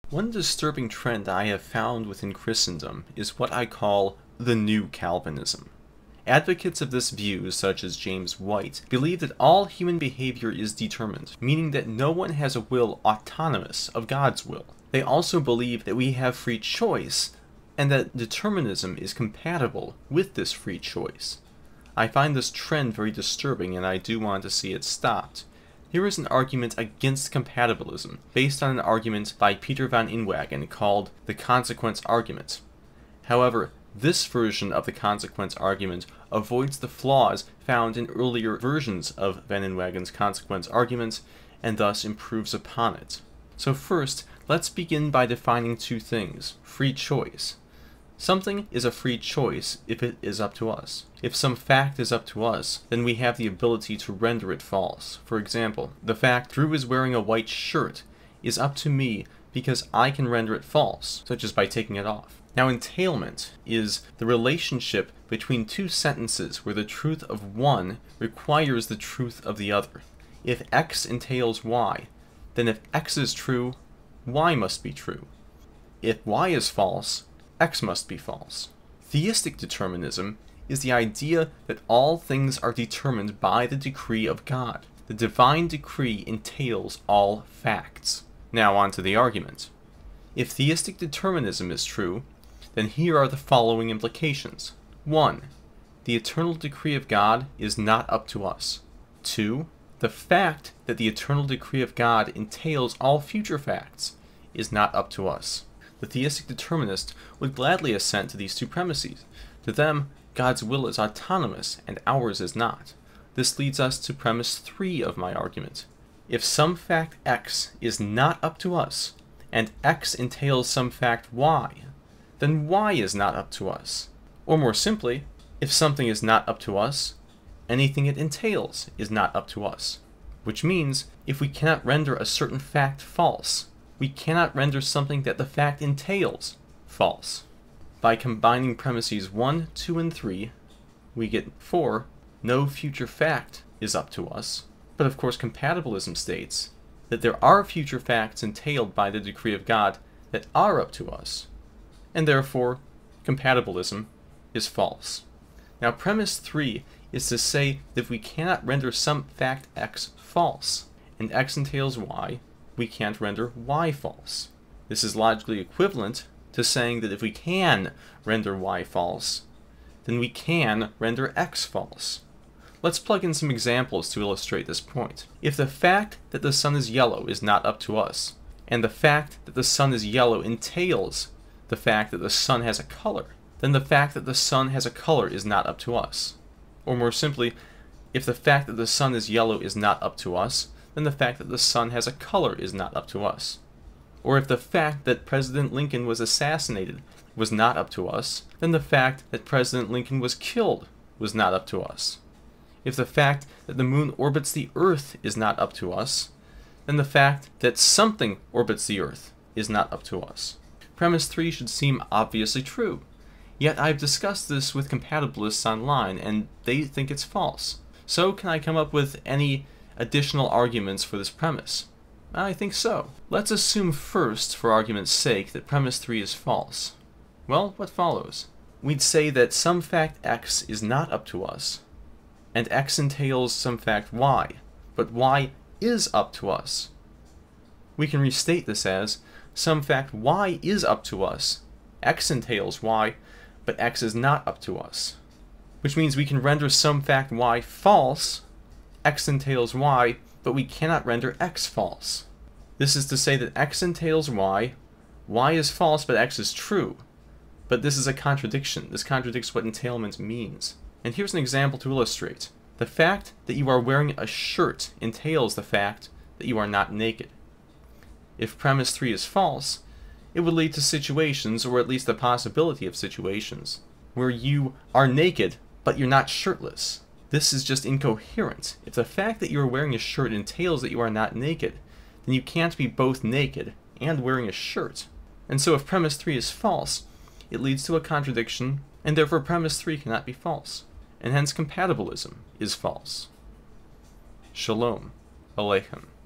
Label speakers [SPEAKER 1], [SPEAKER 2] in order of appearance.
[SPEAKER 1] One disturbing trend I have found within Christendom is what I call the New Calvinism. Advocates of this view, such as James White, believe that all human behavior is determined, meaning that no one has a will autonomous of God's will. They also believe that we have free choice, and that determinism is compatible with this free choice. I find this trend very disturbing, and I do want to see it stopped. Here is an argument against compatibilism, based on an argument by Peter van Inwagen called the consequence argument. However, this version of the consequence argument avoids the flaws found in earlier versions of van Inwagen's consequence argument, and thus improves upon it. So first, let's begin by defining two things: free choice. Something is a free choice if it is up to us. If some fact is up to us, then we have the ability to render it false. For example, the fact Drew is wearing a white shirt is up to me because I can render it false, such as by taking it off. Now, entailment is the relationship between two sentences where the truth of one requires the truth of the other. If X entails Y, then if X is true, Y must be true. If Y is false, X must be false. Theistic determinism is the idea that all things are determined by the decree of God. The divine decree entails all facts. Now on to the argument. If theistic determinism is true, then here are the following implications. 1. The eternal decree of God is not up to us. 2. The fact that the eternal decree of God entails all future facts is not up to us. The theistic determinist would gladly assent to these two premises. To them, God's will is autonomous and ours is not. This leads us to premise 3 of my argument. If some fact X is not up to us, and X entails some fact Y, then Y is not up to us. Or more simply, if something is not up to us, anything it entails is not up to us. Which means, if we cannot render a certain fact false, we cannot render something that the fact entails false. By combining premises 1, 2, and 3, we get 4, no future fact is up to us. But of course, compatibilism states that there are future facts entailed by the decree of God that are up to us, and therefore, compatibilism is false. Now, premise 3 is to say that if we cannot render some fact X false, and X entails Y, we can't render Y false. This is logically equivalent to saying that if we can render Y false, then we can render X false. Let's plug in some examples to illustrate this point. If the fact that the sun is yellow is not up to us, and the fact that the sun is yellow entails the fact that the sun has a color, then the fact that the sun has a color is not up to us. Or more simply, if the fact that the sun is yellow is not up to us, then the fact that the sun has a color is not up to us. Or if the fact that President Lincoln was assassinated was not up to us, then the fact that President Lincoln was killed was not up to us. If the fact that the moon orbits the Earth is not up to us, then the fact that something orbits the Earth is not up to us. Premise 3 should seem obviously true. Yet I've discussed this with compatibilists online, and they think it's false. So can I come up with any additional arguments for this premise? I think so. Let's assume first, for argument's sake, that premise 3 is false. Well, what follows? We'd say that some fact X is not up to us, and X entails some fact Y, but Y is up to us. We can restate this as, some fact Y is up to us, X entails Y, but X is not up to us. Which means we can render some fact Y false, X entails Y, but we cannot render X false. This is to say that X entails Y, Y is false but X is true. But this is a contradiction. This contradicts what entailment means. And here's an example to illustrate. The fact that you are wearing a shirt entails the fact that you are not naked. If premise 3 is false, it would lead to situations, or at least the possibility of situations, where you are naked but you're not shirtless. This is just incoherent. If the fact that you are wearing a shirt entails that you are not naked, then you can't be both naked and wearing a shirt. And so if premise 3 is false, it leads to a contradiction, and therefore premise 3 cannot be false, and hence compatibilism is false. Shalom Aleichem.